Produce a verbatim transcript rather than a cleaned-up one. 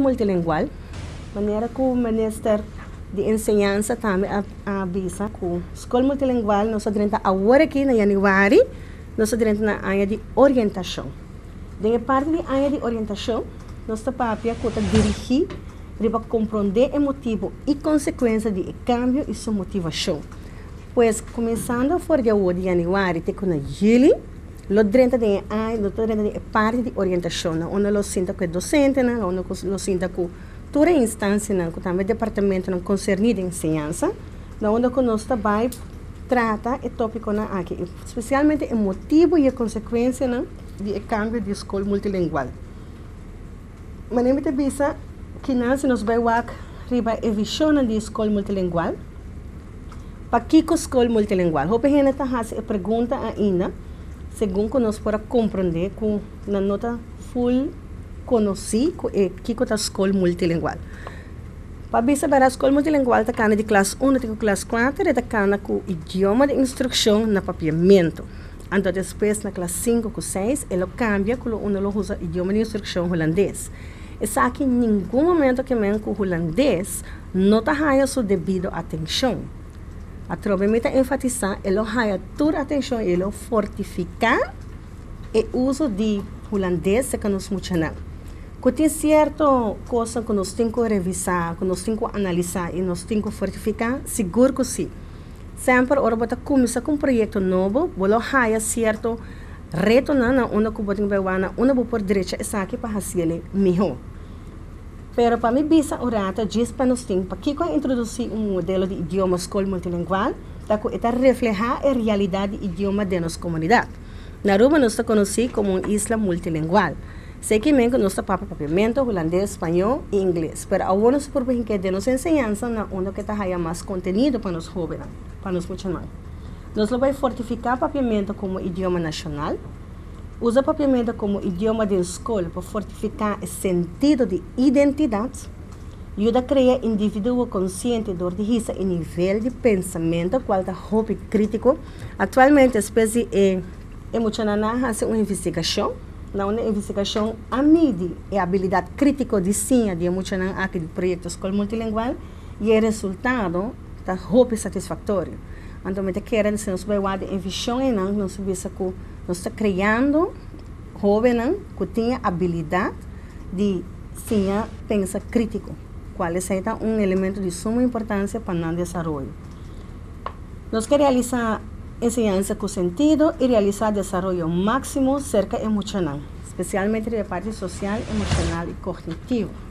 multilingual, maneira que o Ministério de Enseñança também avisa que a escola multilingual nós temos agora aqui em janeiro, nós temos na área de orientação. Dentro da parte da área de orientação, nós temos que dirigir para compreender o motivo e consequência do cambio e sua motivação. Pois, começando a for de janeiro, te com a Gili, lo dentro da área, lo dentro da parte de orientação, onde lo sinta que é docente, onde lo sinta que toda instância, que também o departamento não concernido de ensinança, onde nós também trata o tópico aqui, especialmente o motivo e a consequência do cambio de escola multilingual. Mas nem me bisa que nós nos vai wak riba a visão da escola multilingual. Para que a escola multilingual? Hope gente está fazendo a pergunta ainda, segundo nós podemos compreender com na nota full conheci que é a escola multilingual. Para saber a escola multilingual está cana de classe um até classe quatro, está cana com o idioma de instrução no papiamento. Então depois na classe cinco com seis, ele cambia quando uno usa idioma de instrução holandês. E aqui em nenhum momento que men com holandês não está raia sua devida atenção. A tropa me está enfatizar, ele raia toda atenção, ele fortificar o uso de holandês que nos muda. Que tem certo coisa que nós temos que revisar, que nós temos que analisar e nós temos que fortificar, seguro que sim. Sempre, ora, bota começar com um projeto novo, bolo raia certo reto na onde que botem bewana, onde vou por direita essa aqui para fazer ele melhor. Pero para mim bisa orata diz para nós tem para que quando introduzir um modelo de idioma escola multilingual, tá que está reflejar a realidade de idioma de nossa comunidade. Na Aruba nós está conhecido como uma isla multilingual. Sei que mesmo nós está para papiamento holandês, espanhol e inglês. Pero agora nós por bem que de nossa ensinança na onde que está há mais conteúdo para nós jovens, para nós muçulmanos. Nós vamos fortificar o papiamento como idioma nacional, usa o papiamento como idioma de escola para fortificar o sentido de identidade, ajuda a criar indivíduo consciente de ordem e nível de pensamento, qual é hobby crítico. Atualmente, a espécie é emocional faz uma investigação, na uma investigação a medir a habilidade crítica de sim de emocional aqui do projeto escola multilingual e o resultado está hobby satisfatório. Então, me quero se nós vamos ver em visão e não, nós vamos que nós estamos criando jovens que tenham habilidade de sim pensar crítico, qual é um elemento de suma importância para o desenvolvimento. Nós queremos realizar ensinança com sentido e realizar desenvolvimento máximo cerca emocional, especialmente da parte social, emocional e cognitivo.